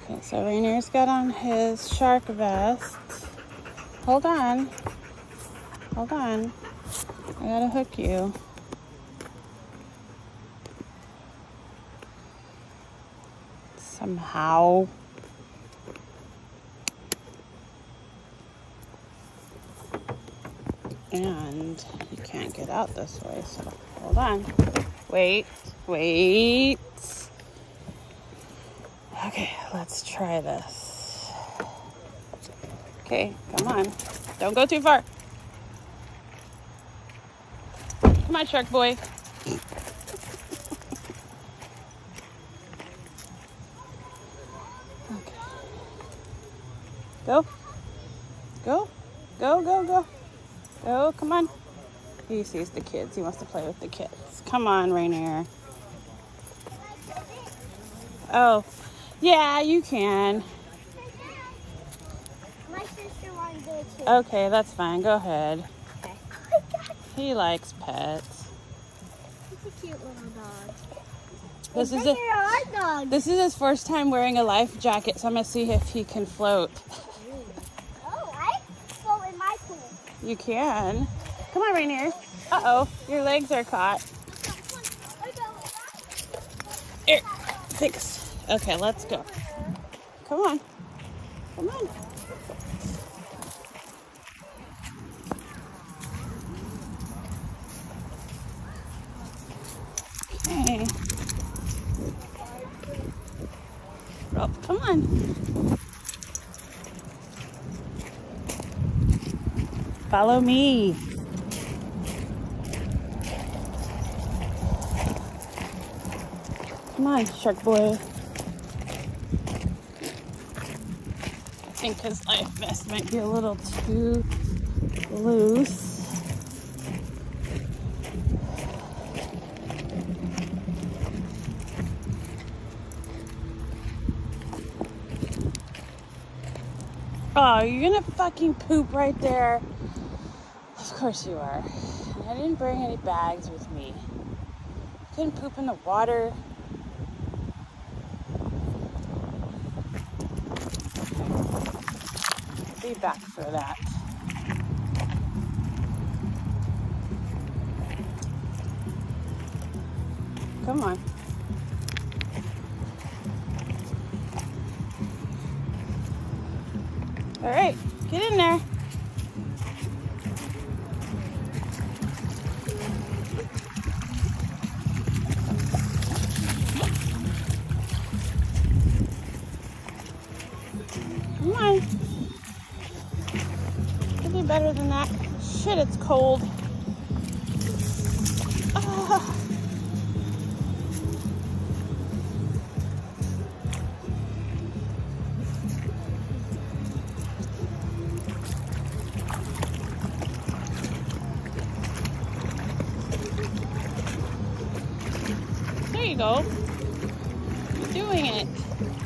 Okay, so Rainier's got on his shark vest. Hold on. Hold on. I gotta hook you. Somehow. And you can't get out this way, so hold on. Wait. Okay, let's try this. Okay, come on. Don't go too far. Come on, shark boy. Okay. Go. Go, come on. He sees the kids. He wants to play with the kids. Come on, Rainier. Oh, yeah, you can. My sister wants to do it too. Okay, that's fine. Go ahead. Okay. He likes pets. He's a cute little dog. This is our dog. This is his first time wearing a life jacket, so I'm gonna see if he can float. Oh, I float in my pool. You can. Come on, Rainier. Uh-oh, your legs are caught. Here, thanks. Okay, let's go. Come on. Come on. Okay. Oh, come on. Follow me. Come on, shark boy. I think his life vest might be a little too loose. Oh, you're gonna fucking poop right there. Of course you are. I didn't bring any bags with me. Couldn't poop in the water. Be back for that. Come on. All right, get in there. Come on. Could be better than that. Shit, it's cold. Ah. There you go. You're doing it.